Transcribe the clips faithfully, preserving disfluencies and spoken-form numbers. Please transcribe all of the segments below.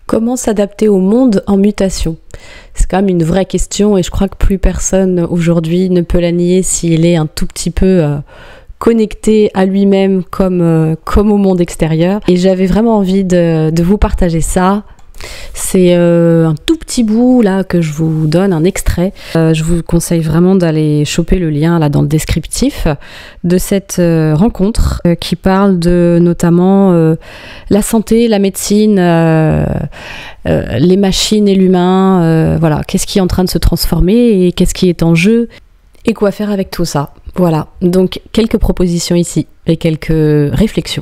Comment s'adapter au monde en mutation? C'est quand même une vraie question et je crois que plus personne aujourd'hui ne peut la nier s'il est un tout petit peu euh, connecté à lui-même comme, euh, comme au monde extérieur. Et j'avais vraiment envie de, de vous partager ça. C'est euh, un tout petit bout là que je vous donne, un extrait. Euh, je vous conseille vraiment d'aller choper le lien là dans le descriptif de cette euh, rencontre euh, qui parle de notamment euh, la santé, la médecine, euh, euh, les machines et l'humain. Euh, voilà, qu'est-ce qui est en train de se transformer et qu'est-ce qui est en jeu et quoi faire avec tout ça. Voilà, donc quelques propositions ici et quelques réflexions.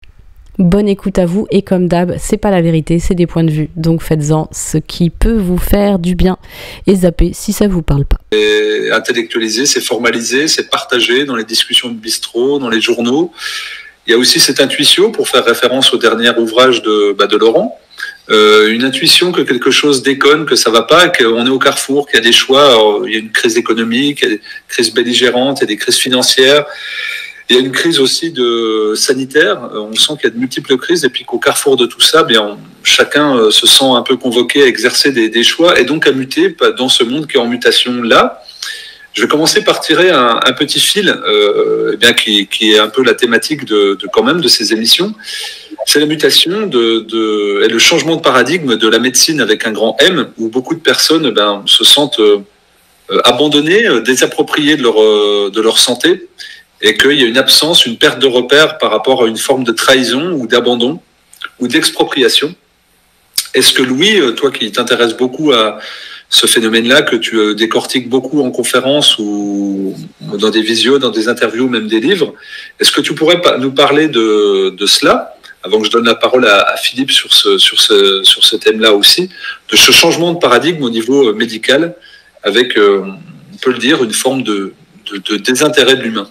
Bonne écoute à vous et comme d'hab, c'est pas la vérité, c'est des points de vue. Donc faites-en ce qui peut vous faire du bien et zappez si ça vous parle pas. C'est intellectualisé, c'est formalisé, c'est partagé dans les discussions de bistrot, dans les journaux. Il y a aussi cette intuition, pour faire référence au dernier ouvrage de, bah, de Laurent, euh, une intuition que quelque chose déconne, que ça va pas, qu'on est au carrefour, qu'il y a des choix. Alors, il y a une crise économique, il y a des crises belligérantes, il y a des crises financières. Il y a une crise aussi de sanitaire. On sent qu'il y a de multiples crises et puis qu'au carrefour de tout ça, bien, on, chacun se sent un peu convoqué à exercer des, des choix et donc à muter dans ce monde qui est en mutation là. Je vais commencer par tirer un, un petit fil, euh, eh bien, qui, qui est un peu la thématique de, de quand même de ces émissions. C'est la mutation de, de, et le changement de paradigme de la médecine avec un grand M, où beaucoup de personnes ben, se sentent euh, abandonnées, désappropriées de leur, euh, de leur santé. Et qu'il y a une absence, une perte de repère par rapport à une forme de trahison ou d'abandon ou d'expropriation. Est-ce que Louis, toi qui t'intéresses beaucoup à ce phénomène-là, que tu décortiques beaucoup en conférence ou dans des visios, dans des interviews, même des livres, est-ce que tu pourrais nous parler de, de cela, avant que je donne la parole à, à Philippe sur ce, sur ce, sur ce thème-là aussi, de ce changement de paradigme au niveau médical, avec, euh, on peut le dire, une forme de, de, de désintérêt de l'humain?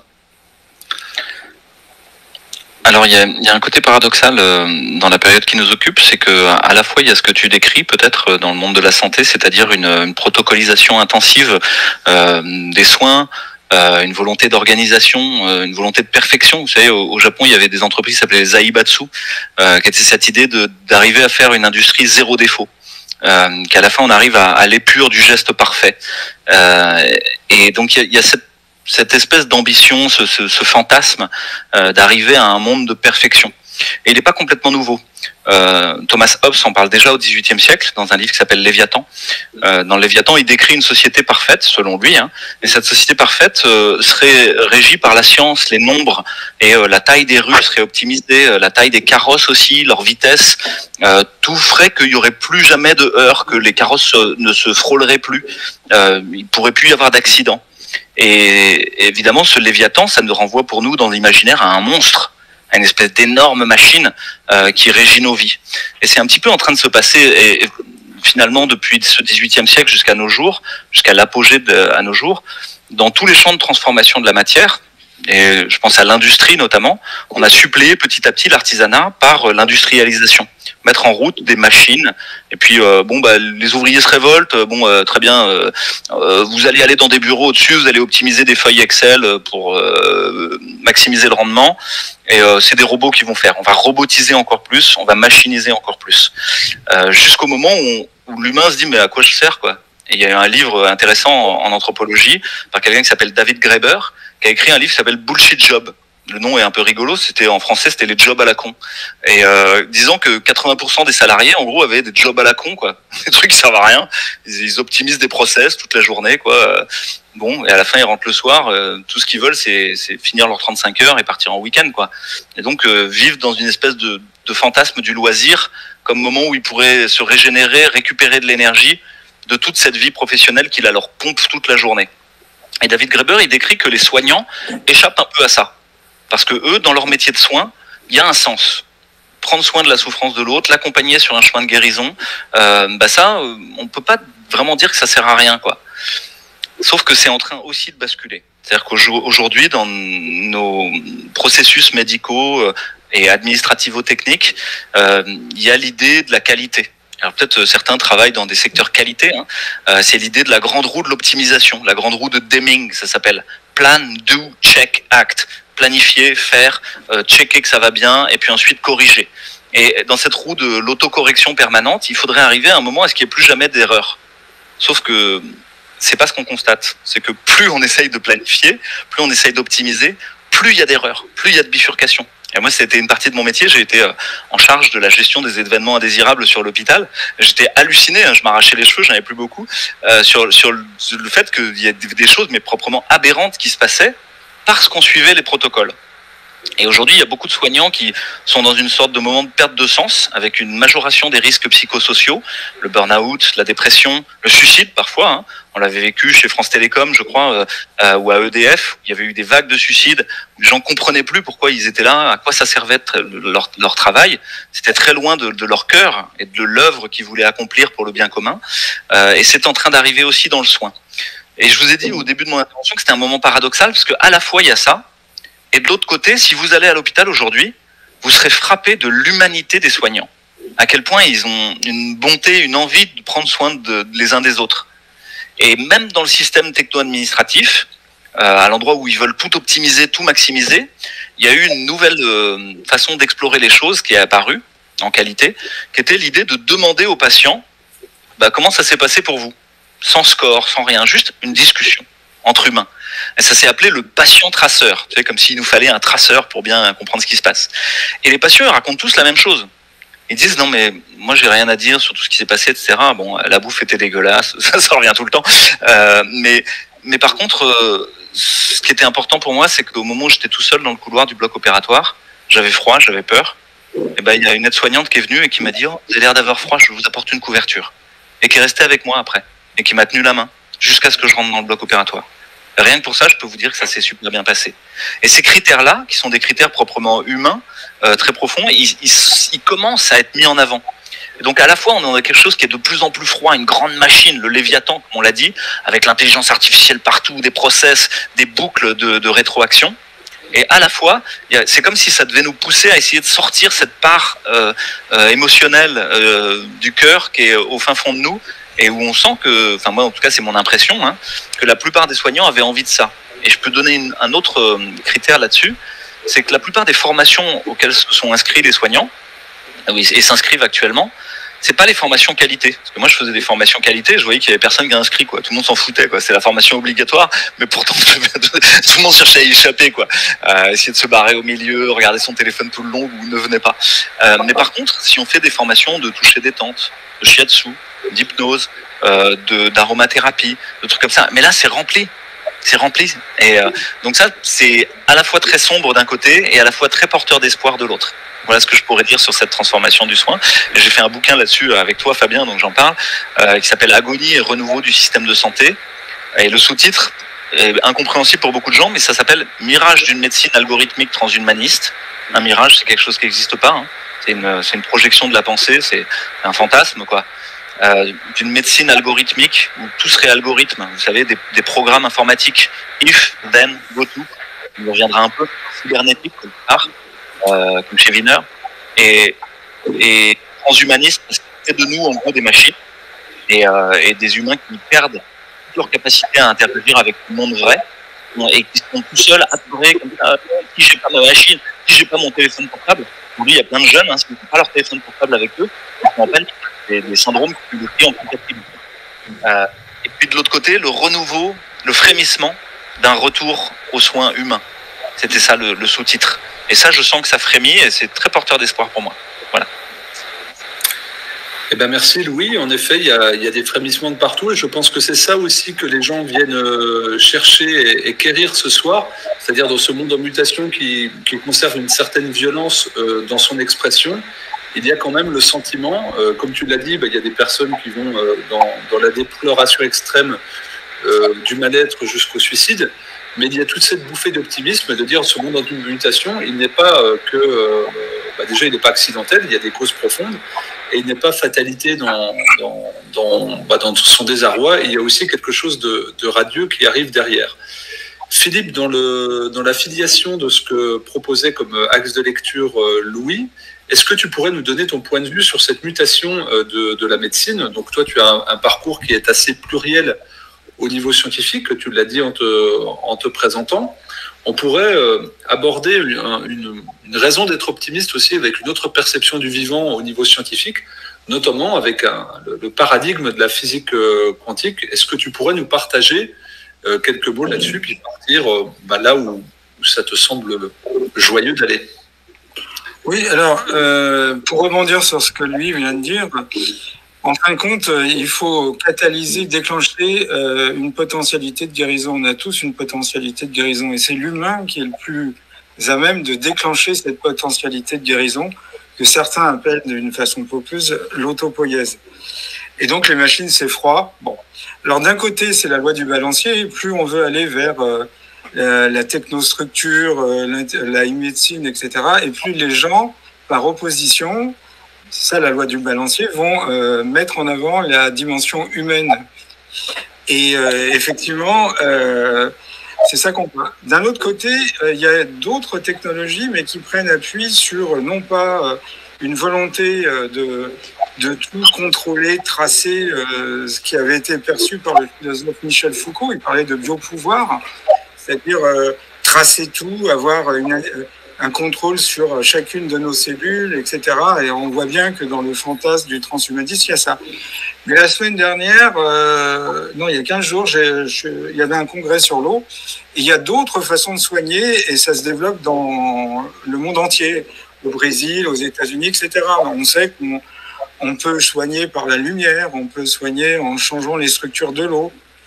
Alors il y a, il y a un côté paradoxal euh, dans la période qui nous occupe, c'est que à la fois il y a ce que tu décris peut-être dans le monde de la santé, c'est-à-dire une, une protocolisation intensive euh, des soins, euh, une volonté d'organisation, euh, une volonté de perfection. Vous savez, au, au Japon il y avait des entreprises qui s'appelaient les Zaibatsu, euh, qui étaient cette idée de, d'arriver à faire une industrie zéro défaut. Euh, qu'à la fin on arrive à, à l'épure du geste parfait. Euh, et donc il y a, il y a cette cette espèce d'ambition, ce, ce, ce fantasme euh, d'arriver à un monde de perfection. Et il n'est pas complètement nouveau. Euh, Thomas Hobbes en parle déjà au dix-huitième siècle, dans un livre qui s'appelle Léviathan. Euh, dans Léviathan, il décrit une société parfaite, selon lui, hein, et cette société parfaite euh, serait régie par la science, les nombres, et euh, la taille des rues serait optimisée, euh, la taille des carrosses aussi, leur vitesse, euh, tout ferait qu'il n'y aurait plus jamais de heurts, que les carrosses euh, ne se frôleraient plus, euh, il ne pourrait plus y avoir d'accidents. Et évidemment, ce Léviathan, ça nous renvoie pour nous dans l'imaginaire à un monstre, à une espèce d'énorme machine euh, qui régit nos vies. Et c'est un petit peu en train de se passer, et, et finalement, depuis ce dix-huitième siècle jusqu'à nos jours, jusqu'à l'apogée de, à nos jours, dans tous les champs de transformation de la matière, et je pense à l'industrie notamment, on a suppléé petit à petit l'artisanat par l'industrialisation. Mettre en route des machines, et puis euh, bon bah les ouvriers se révoltent, bon euh, très bien, euh, euh, vous allez aller dans des bureaux au-dessus, vous allez optimiser des feuilles Excel pour euh, maximiser le rendement, et euh, c'est des robots qui vont faire. On va robotiser encore plus, on va machiniser encore plus, euh, jusqu'au moment où, on, où l'humain se dit mais à quoi je sers quoi. Et il y a un livre intéressant en, en anthropologie par quelqu'un qui s'appelle David Graeber, qui a écrit un livre qui s'appelle Bullshit Job. Le nom est un peu rigolo, c'était en français, c'était les jobs à la con. Et euh, disons que quatre-vingts pour cent des salariés, en gros, avaient des jobs à la con, quoi. Des trucs qui servent à rien. Ils, ils optimisent des process toute la journée, quoi. Bon, et à la fin, ils rentrent le soir. Euh, tout ce qu'ils veulent, c'est, c'est finir leurs trente-cinq heures et partir en week-end, quoi. Et donc, euh, vivre dans une espèce de, de fantasme du loisir, comme moment où ils pourraient se régénérer, récupérer de l'énergie de toute cette vie professionnelle qui la leur pompe toute la journée. Et David Graeber, il décrit que les soignants échappent un peu à ça. Parce que eux, dans leur métier de soin, il y a un sens. Prendre soin de la souffrance de l'autre, l'accompagner sur un chemin de guérison, euh, bah ça, euh, on peut pas vraiment dire que ça sert à rien, quoi. Sauf que c'est en train aussi de basculer. C'est-à-dire qu'aujourd'hui, dans nos processus médicaux et administrativo-techniques, euh, il y a l'idée de la qualité. Alors peut-être certains travaillent dans des secteurs qualité, hein. Euh, c'est l'idée de la grande roue de l'optimisation, la grande roue de Deming, ça s'appelle. Plan, do, check, act. Planifier, faire, euh, checker que ça va bien, et puis ensuite corriger. Et dans cette roue de l'autocorrection permanente, il faudrait arriver à un moment à ce qu'il n'y ait plus jamais d'erreur. Sauf que c'est pas ce qu'on constate. C'est que plus on essaye de planifier, plus on essaye d'optimiser, plus il y a d'erreurs, plus il y a de bifurcations. Et moi, c'était une partie de mon métier. J'ai été en charge de la gestion des événements indésirables sur l'hôpital. J'étais halluciné, hein, je m'arrachais les cheveux, j'en avais plus beaucoup, euh, sur, sur le, le fait qu'il y a des choses, mais proprement aberrantes, qui se passaient parce qu'on suivait les protocoles. Et aujourd'hui, il y a beaucoup de soignants qui sont dans une sorte de moment de perte de sens, avec une majoration des risques psychosociaux, le burn-out, la dépression, le suicide parfois. Hein. On l'avait vécu chez France Télécom, je crois, euh, ou à E D F. Il y avait eu des vagues de suicides. Les gens comprenaient plus pourquoi ils étaient là, à quoi ça servait leur, leur travail. C'était très loin de, de leur cœur et de l'œuvre qu'ils voulaient accomplir pour le bien commun. Euh, et c'est en train d'arriver aussi dans le soin. Et je vous ai dit au début de mon intervention que c'était un moment paradoxal, parce qu'à la fois il y a ça, et de l'autre côté, si vous allez à l'hôpital aujourd'hui, vous serez frappé de l'humanité des soignants. À quel point ils ont une bonté, une envie de prendre soin de, de les uns des autres. Et même dans le système techno-administratif, euh, à l'endroit où ils veulent tout optimiser, tout maximiser, il y a eu une nouvelle euh, façon d'explorer les choses qui est apparue en qualité, qui était l'idée de demander aux patients bah, comment ça s'est passé pour vous. Sans score, sans rien, juste une discussion entre humains. Et ça s'est appelé le patient traceur, tu sais, comme s'il nous fallait un traceur pour bien comprendre ce qui se passe. Et les patients ils racontent tous la même chose. Ils disent non mais moi j'ai rien à dire sur tout ce qui s'est passé, et cetera. Bon, la bouffe était dégueulasse, ça, ça revient tout le temps. Euh, mais mais par contre, euh, ce qui était important pour moi, c'est qu'au moment où j'étais tout seul dans le couloir du bloc opératoire, j'avais froid, j'avais peur. Et ben il y a une aide-soignante qui est venue et qui m'a dit oh, vous avez l'air d'avoir froid, je vous apporte une couverture. Et qui est restée avec moi après et qui m'a tenu la main jusqu'à ce que je rentre dans le bloc opératoire. Rien que pour ça, je peux vous dire que ça s'est super bien passé. Et ces critères-là, qui sont des critères proprement humains, euh, très profonds, ils, ils, ils commencent à être mis en avant. Et donc à la fois, on a quelque chose qui est de plus en plus froid, une grande machine, le Léviathan, comme on l'a dit, avec l'intelligence artificielle partout, des process, des boucles de, de rétroaction. Et à la fois, c'est comme si ça devait nous pousser à essayer de sortir cette part euh, euh, émotionnelle euh, du cœur qui est au fin fond de nous, et où on sent que, enfin moi en tout cas c'est mon impression, hein, que la plupart des soignants avaient envie de ça. Et je peux donner une, un autre euh, critère là-dessus, c'est que la plupart des formations auxquelles se sont inscrits les soignants, et s'inscrivent actuellement, c'est pas les formations qualité. Parce que moi je faisais des formations qualité, je voyais qu'il y avait personne qui a inscrit, quoi. Tout le monde s'en foutait, quoi. C'est la formation obligatoire, mais pourtant tout le monde cherchait à y échapper, quoi. Euh, essayer de se barrer au milieu, regarder son téléphone tout le long ou ne venait pas. Euh, mais par contre, si on fait des formations de toucher détente, de shiatsu, d'hypnose, euh, de d'aromathérapie, de trucs comme ça, mais là c'est rempli. C'est rempli. Et euh, donc ça, c'est à la fois très sombre d'un côté et à la fois très porteur d'espoir de l'autre. Voilà ce que je pourrais dire sur cette transformation du soin. Et j'ai fait un bouquin là-dessus avec toi, Fabien, donc j'en parle, euh, qui s'appelle Agonie et renouveau du système de santé. Et le sous-titre est incompréhensible pour beaucoup de gens, mais ça s'appelle Mirage d'une médecine algorithmique transhumaniste. Un mirage, c'est quelque chose qui n'existe pas. Hein. C'est une, c'est une projection de la pensée, c'est un fantasme, quoi. Euh, d'une médecine algorithmique où tout serait algorithme, vous savez, des, des programmes informatiques, if, then, go to, on reviendra un peu, cybernétique, quelque part, euh, comme chez Wiener, et, et transhumanisme, c'est de nous, en gros, des machines, et, euh, et des humains qui perdent toute leur capacité à interagir avec le monde vrai, et qui sont tout seuls, adorés, comme ça, si j'ai pas ma machine, si j'ai pas mon téléphone portable. Aujourd'hui, il y a plein de jeunes, hein, qui n'ont pas leur téléphone portable avec eux, ils sont en peine. Des, des syndromes qui sont pris en compatibilité. Euh, et puis de l'autre côté, le renouveau, le frémissement d'un retour aux soins humains. C'était ça le, le sous-titre. Et ça, je sens que ça frémit et c'est très porteur d'espoir pour moi. Voilà. Eh ben merci Louis. En effet, il y a, il y a des frémissements de partout et je pense que c'est ça aussi que les gens viennent chercher et, et quérir ce soir, c'est-à-dire dans ce monde en mutation qui, qui conserve une certaine violence euh, dans son expression. Il y a quand même le sentiment, euh, comme tu l'as dit, bah, il y a des personnes qui vont euh, dans, dans la déploration extrême euh, du mal-être jusqu'au suicide, mais il y a toute cette bouffée d'optimisme de dire ce monde en mutation, il n'est pas euh, que, euh, bah, déjà il n'est pas accidentel, il y a des causes profondes, et il n'est pas fatalité dans, dans, dans, bah, dans son désarroi, il y a aussi quelque chose de, de radieux qui arrive derrière. Philippe, dans, le, dans la filiation de ce que proposait comme axe de lecture euh, Louis, est-ce que tu pourrais nous donner ton point de vue sur cette mutation de, de la médecine? Donc toi, tu as un, un parcours qui est assez pluriel au niveau scientifique, tu l'as dit en te, en te présentant. on pourrait euh, aborder une, une, une raison d'être optimiste aussi avec une autre perception du vivant au niveau scientifique, notamment avec un, le, le paradigme de la physique euh, quantique. Est-ce que tu pourrais nous partager euh, quelques mots là-dessus, puis partir euh, bah, là où, où ça te semble joyeux d'aller? Oui, alors, euh, pour rebondir sur ce que lui vient de dire, en fin de compte, il faut catalyser, déclencher euh, une potentialité de guérison. On a tous une potentialité de guérison et c'est l'humain qui est le plus à même de déclencher cette potentialité de guérison que certains appellent d'une façon pompeuse l'autopoïèse. Et donc les machines, c'est froid. Bon. Alors d'un côté, c'est la loi du balancier. Plus on veut aller vers euh, la, la technostructure, euh, la e-médecine, et cetera, et plus les gens, par opposition, c'est ça la loi du balancier, vont euh, mettre en avant la dimension humaine. Et euh, effectivement, euh, c'est ça qu'on voit. D'un autre côté, euh, il y a d'autres technologies, mais qui prennent appui sur non pas euh, une volonté euh, de, de tout contrôler, tracer, euh, ce qui avait été perçu par le philosophe Michel Foucault. Il parlait de biopouvoir, c'est-à-dire euh, tracer tout, avoir une, euh, un contrôle sur chacune de nos cellules, et cetera. Et on voit bien que dans le fantasme du transhumanisme, il y a ça. Mais la semaine dernière, euh, non, il y a quinze jours, j'ai, je, il y avait un congrès sur l'eau. Il y a d'autres façons de soigner et ça se développe dans le monde entier, au Brésil, aux États-Unis, et cetera. On sait qu'on on peut soigner par la lumière, on peut soigner en changeant les structures de l'eau.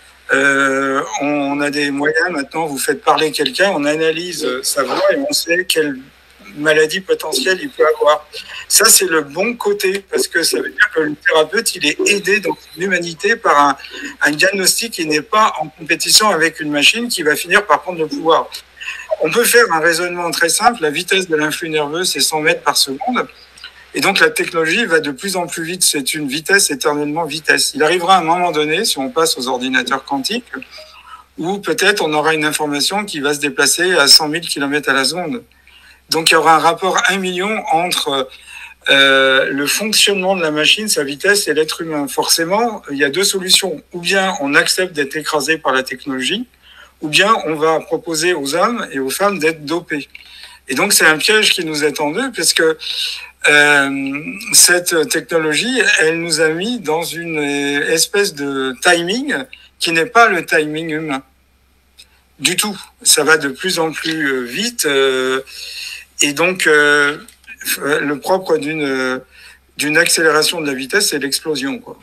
Euh, on a des moyens maintenant, vous faites parler quelqu'un, on analyse sa voix et on sait quelle maladie potentielle il peut avoir. Ça, c'est le bon côté, parce que ça veut dire que le thérapeute, il est aidé dans son humanité par un, un diagnostic qui n'est pas en compétition avec une machine qui va finir par prendre le pouvoir. On peut faire un raisonnement très simple, la vitesse de l'influx nerveux, c'est cent mètres par seconde, et donc la technologie va de plus en plus vite, c'est une vitesse éternellement vitesse. Il arrivera à un moment donné, si on passe aux ordinateurs quantiques, où peut-être on aura une information qui va se déplacer à cent mille kilomètres à la seconde. Donc il y aura un rapport un million entre euh, le fonctionnement de la machine, sa vitesse et l'être humain. Forcément, il y a deux solutions. Ou bien on accepte d'être écrasé par la technologie, ou bien on va proposer aux hommes et aux femmes d'être dopés. Et donc c'est un piège qui nous est tendu, parce que euh, cette technologie, elle nous a mis dans une espèce de timing qui n'est pas le timing humain. Du tout. Ça va de plus en plus vite. Euh, et donc, euh, le propre d'une, d'une accélération de la vitesse, c'est l'explosion, quoi.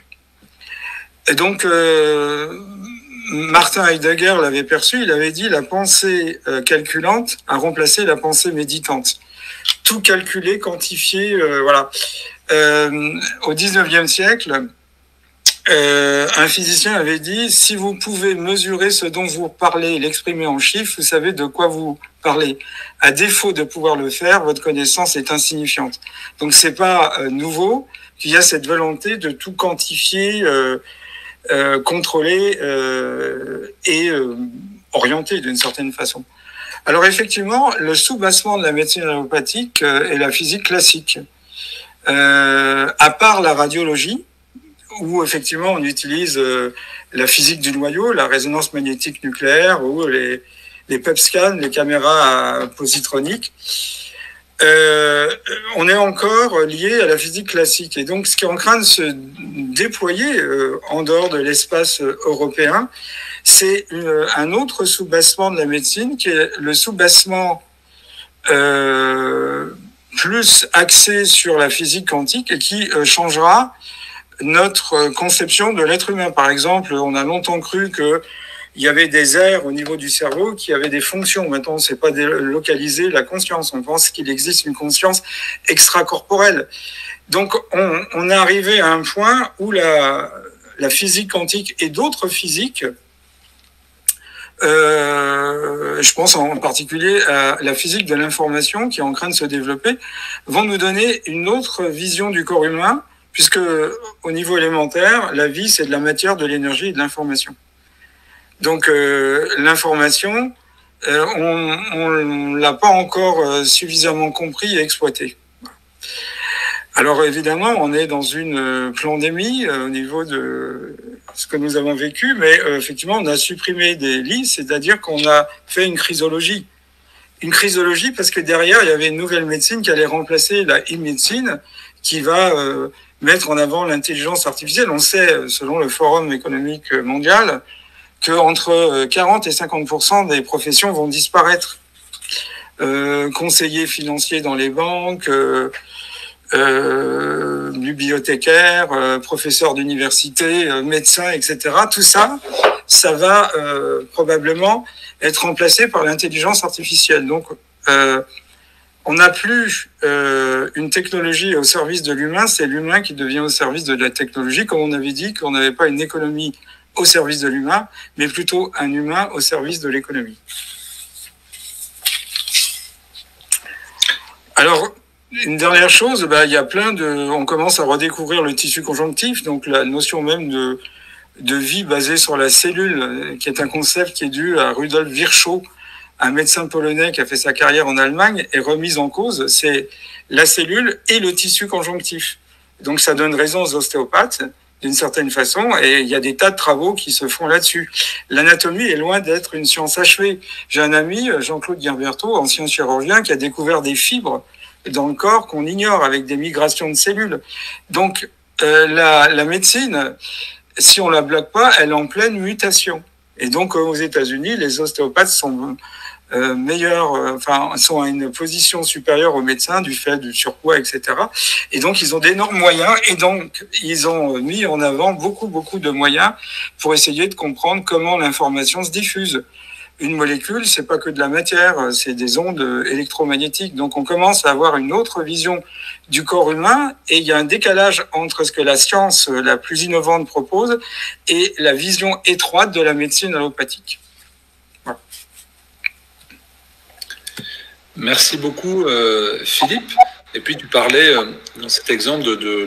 Et donc, euh, Martin Heidegger l'avait perçu, il avait dit la pensée euh, calculante a remplacé la pensée méditante. Tout calculer, quantifier, euh, voilà. Euh, au dix-neuvième siècle, euh, un physicien avait dit, si vous pouvez mesurer ce dont vous parlez et l'exprimer en chiffres, vous savez de quoi vous parlez. À défaut de pouvoir le faire, votre connaissance est insignifiante. Donc c'est pas euh, nouveau qu'il y a cette volonté de tout quantifier, euh, euh, contrôler euh, et euh, orienter d'une certaine façon. Alors effectivement, le soubassement de la médecine allopathique euh, est la physique classique. Euh, à part la radiologie, où effectivement on utilise euh, la physique du noyau, la résonance magnétique nucléaire, ou les, les P E T scans, les caméras positroniques, euh, on est encore lié à la physique classique. Et donc ce qui est en train de se déployer euh, en dehors de l'espace européen, c'est une, un autre soubassement de la médecine, qui est le soubassement euh, plus axé sur la physique quantique et qui euh, changera notre conception de l'être humain. Par exemple, on a longtemps cru que il y avait des aires au niveau du cerveau qui avaient des fonctions. Maintenant, on ne sait pas localiser la conscience. On pense qu'il existe une conscience extracorporelle. Donc, on, on est arrivé à un point où la, la physique quantique et d'autres physiques, euh, je pense en particulier à la physique de l'information qui est en train de se développer, vont nous donner une autre vision du corps humain, puisque au niveau élémentaire, la vie, c'est de la matière, de l'énergie et de l'information. Donc euh, l'information, euh, on ne l'a pas encore euh, suffisamment compris et exploité. Alors évidemment, on est dans une euh, pandémie euh, au niveau de ce que nous avons vécu, mais euh, effectivement, on a supprimé des lits, c'est-à-dire qu'on a fait une chrysologie. une chrysologie parce que derrière, il y avait une nouvelle médecine qui allait remplacer la e-médecine qui va euh, mettre en avant l'intelligence artificielle. On sait, selon le Forum économique mondial, qu'entre quarante et cinquante pour cent des professions vont disparaître. Euh, conseillers financiers dans les banques, euh, euh, bibliothécaires, euh, professeurs d'université, euh, médecins, et cetera. Tout ça, ça va euh, probablement être remplacé par l'intelligence artificielle. Donc, euh, on n'a plus euh, une technologie au service de l'humain, c'est l'humain qui devient au service de la technologie, comme on avait dit qu'on n'avait pas une économie au service de l'humain, mais plutôt un humain au service de l'économie. Alors, une dernière chose, bah, il y a plein de, on commence à redécouvrir le tissu conjonctif, donc la notion même de, de vie basée sur la cellule, qui est un concept qui est dû à Rudolf Virchow, un médecin polonais qui a fait sa carrière en Allemagne, est remise en cause. C'est la cellule et le tissu conjonctif. Donc, ça donne raison aux ostéopathes, d'une certaine façon, et il y a des tas de travaux qui se font là-dessus. L'anatomie est loin d'être une science achevée. J'ai un ami, Jean-Claude Guimberteau, ancien chirurgien, qui a découvert des fibres dans le corps qu'on ignore avec des migrations de cellules. Donc, euh, la, la médecine, si on la bloque pas, elle est en pleine mutation. Et donc, aux États-Unis, les ostéopathes sont euh, meilleurs, euh, enfin, sont à une position supérieure aux médecins du fait du surpoids, et cetera. Et donc, ils ont d'énormes moyens. Et donc, ils ont mis en avant beaucoup, beaucoup de moyens pour essayer de comprendre comment l'information se diffuse. Une molécule, c'est pas que de la matière, c'est des ondes électromagnétiques. Donc, on commence à avoir une autre vision du corps humain et il y a un décalage entre ce que la science la plus innovante propose et la vision étroite de la médecine allopathique. Voilà. Merci beaucoup, euh, Philippe. Et puis, tu parlais euh, dans cet exemple de, de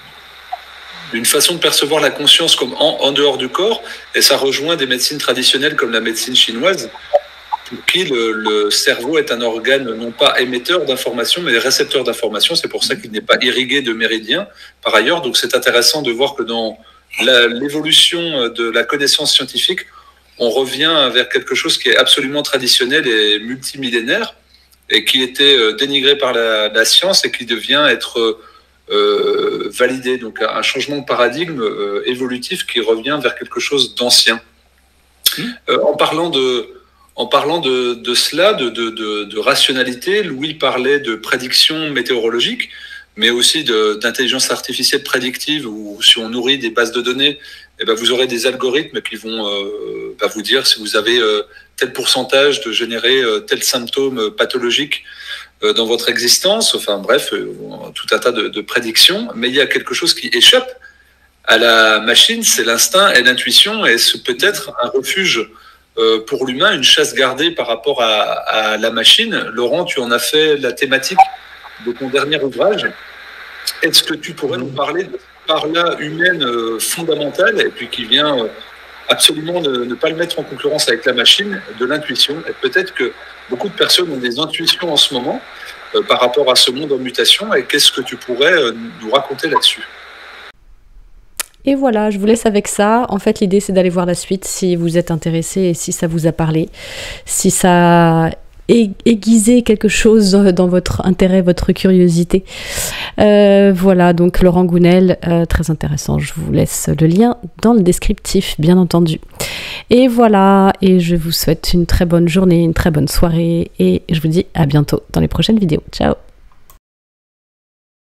d'une façon de percevoir la conscience comme en, en dehors du corps, et ça rejoint des médecines traditionnelles comme la médecine chinoise, pour qui le, le cerveau est un organe non pas émetteur d'informations, mais récepteur d'informations. C'est pour ça qu'il n'est pas irrigué de méridiens, par ailleurs. Donc c'est intéressant de voir que dans la, l'évolution de la connaissance scientifique, on revient vers quelque chose qui est absolument traditionnel et multimillénaire, et qui était dénigré par la, la science et qui devient être Euh, validé, donc un changement de paradigme euh, évolutif qui revient vers quelque chose d'ancien. Mmh. Euh, en parlant de, en parlant de, de cela, de, de, de, de rationalité, Louis parlait de prédiction météorologique, mais aussi de, d'intelligence artificielle prédictive, où si on nourrit des bases de données, eh ben vous aurez des algorithmes qui vont euh, bah vous dire si vous avez euh, tel pourcentage de générer euh, tel symptôme pathologique dans votre existence, enfin bref, tout un tas de, de prédictions, mais il y a quelque chose qui échappe à la machine, c'est l'instinct et l'intuition, et c'est peut-être un refuge euh, pour l'humain, une chasse gardée par rapport à, à la machine. Laurent, tu en as fait la thématique de ton dernier ouvrage. Est-ce que tu pourrais nous parler de part-là humaine euh, fondamentale, et puis qui vient euh, absolument ne, ne pas le mettre en concurrence avec la machine, de l'intuition, et peut-être que beaucoup de personnes ont des intuitions en ce moment euh, par rapport à ce monde en mutation, et qu'est-ce que tu pourrais euh, nous raconter là-dessus ? Et voilà, je vous laisse avec ça. En fait, l'idée, c'est d'aller voir la suite si vous êtes intéressé et si ça vous a parlé, si ça a aiguisé quelque chose dans votre intérêt, votre curiosité. Euh, voilà, donc Laurent Gounel, euh, très intéressant. Je vous laisse le lien dans le descriptif, bien entendu. Et voilà, et je vous souhaite une très bonne journée, une très bonne soirée, et je vous dis à bientôt dans les prochaines vidéos. Ciao!